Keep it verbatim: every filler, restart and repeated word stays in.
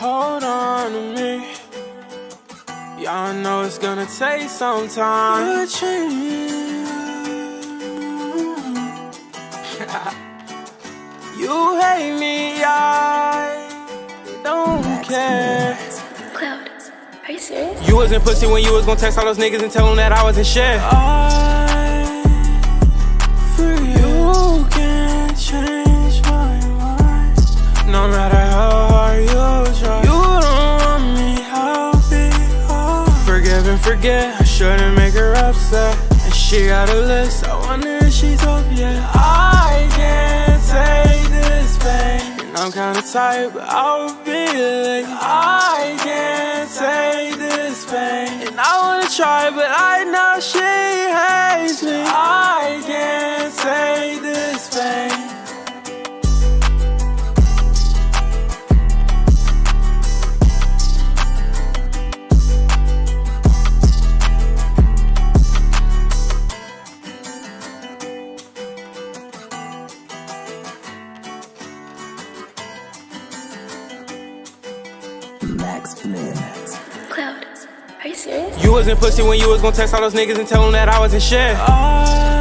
hold on to me. Y'all know it's gonna take some time. You're changing. You hate me, I don't care. Cloud, are you serious? You wasn't pussy when you was gonna text all those niggas and tell them that I wasn't shit. I, for you, can't change my mind. No matter how hard you try. You don't want me happy. Oh. Forgive and forget, I shouldn't make her upset. And she got a list, I wonder if she's up yet. I can't take this pain. And I'm kinda tired, but I'll be late. I can't take this pain. And I wanna try, but I know she hates me. I can't take this pain. Cloud, are you serious? You wasn't pussy when you was gonna text all those niggas and tell them that I wasn't shit. I